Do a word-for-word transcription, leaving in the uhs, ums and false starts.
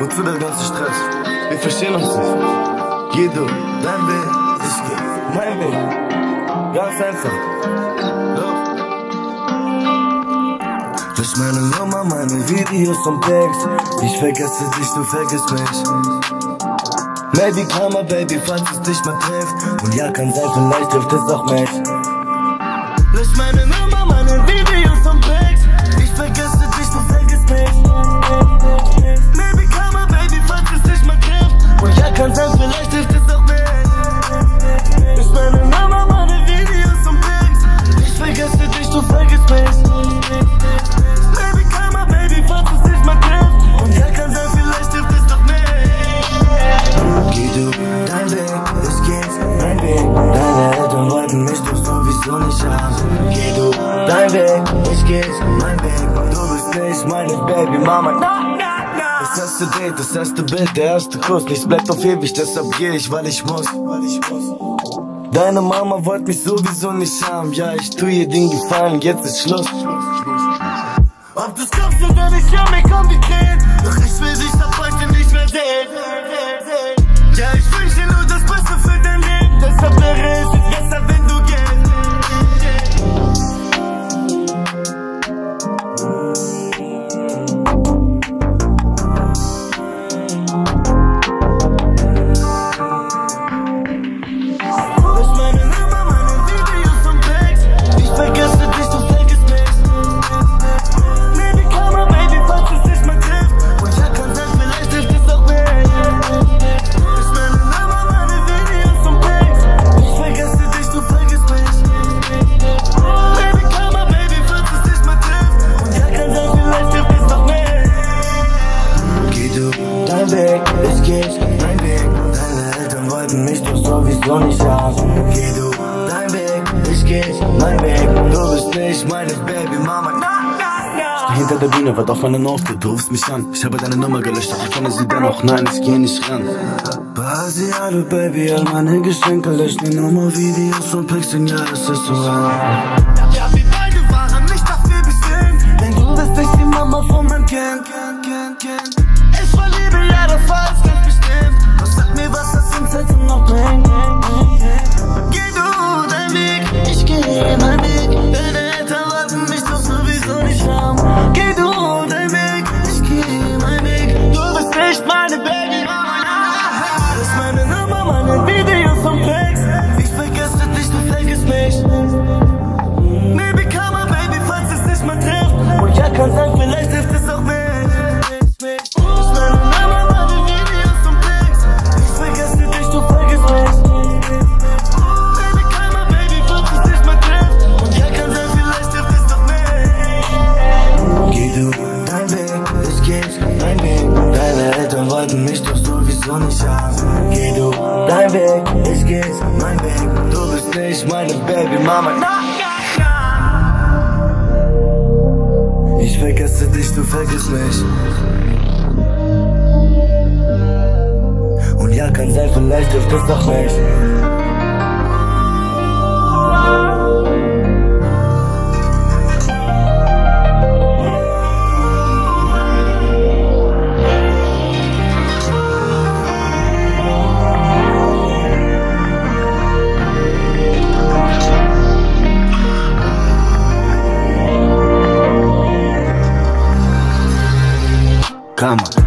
Wozu der ganze Stress? Wir verstehen uns nicht. Geh du, dein Weg, ich geh, mein Weg. Ganz einfach. Durch meine Nummer, meine Videos und Pics. Ich vergesse dich, du vergisst mich. Maybe Karma, Baby, falls es dich mal trifft. Und ja, kann sein, vielleicht trifft es auch mich. Durch meine Nummer, meine Videos und Pics. Ich vergesse dich, du vergisst mich. Maybe Karma, Baby, falls es dich mal trifft. Und ja, kann sein, vielleicht trifft es auch mich. Durch meine Nummer, meine Videos und Pics. Ich vergesse dich, du vergisst mich. Maybe Karma, Baby, falls es dich mal trifft. Und ja, kann sein, vielleicht trifft es doch mich. Geh du dein Weg, ich geh's, mein Weg. Deine Eltern wollten mich doch sowieso nicht haben. Geh du dein Weg, ich geh's, mein Weg. Du bist nicht meine Baby Mama. Das erste Date, das erste Bild, der erste Kuss. Nichts bleibt auf ewig, deshalb geh ich, weil ich muss. Deine Mama wollte mich sowieso nicht haben. Ja, ich tu ihr den Gefallen, jetzt ist Schluss. Ob du's glaubst oder nicht, ja, mir kommt die Tränen. Doch ich will dich ab heute nicht mehr sehen. Ja, ich wünsche nur das Beste für dein Leben. Deshalb wäre es jetzt besser, wenn du gehst. Durch meine Nummer, meine Videos und Pics. Ich vergesse dich, du vergisst mich. Maybe Karma, Baby, falls es dich mal trifft. Und ja, kann sein, vielleicht trifft es auch mich. Durch meine Nummer, meine Videos und Pics. Ich vergesse dich, du vergisst mich. Maybe Karma, Baby, falls es dich mal trifft. Und ja, kann sein, vielleicht trifft es auch mich. Geh du dein Weg, ich geh's, mein Weg. Deine Eltern wollten mich doch sowieso nicht haben. Geh du dein Weg, ich geh's, mein Weg. Du bist nicht meine Baby Mama. Hinter der Bühne war doch meine Note, du rufst mich an. Ich habe deine Nummer gelöscht, doch ich kenne sie dennoch. Nein, ich geh nicht ran. Basiado, Baby, all meine Geschenke löschen die Nummer, Videos und Pics, ja, das ist so rein. Ja, wir beide waren nicht dafür bestimmt, denn du bist nicht die Mama von meinem Kind. Ich war Liebe, ja, das war es ganz bestimmt. Doch sag mir, was das uns heute noch bringt. Geh du dein Weg, ich geh mein Weg. Deine Eltern wollten mich doch sowieso nicht haben. Geh du dein Weg, ich geh mein Weg. Du bist nicht meine Baby Mama. Das ist meine Nummer, meine Videos und Pics. Ich vergesse dich, du vergisst mich. Maybe Karma, Baby, falls es dich mal trifft. Und ja, kann sein, vielleicht trifft es auch mich. Das ist meine Nummer, meine Videos und Pics. Ich vergesse dich, du vergisst mich. Maybe Karma, Baby, falls es dich mal trifft. Und ja, kann sein, vielleicht trifft es doch mich. Geh du dein Weg, ich geh's, mein Weg. Deine Eltern wollten mich doch sowieso nicht haben. Geh du dein Weg, ich geh's, mein Weg. Du bist nicht meine Baby Mama. Ich vergesse dich, du vergisst mich. Und ja, kann sein, vielleicht trifft es doch mich. Karma.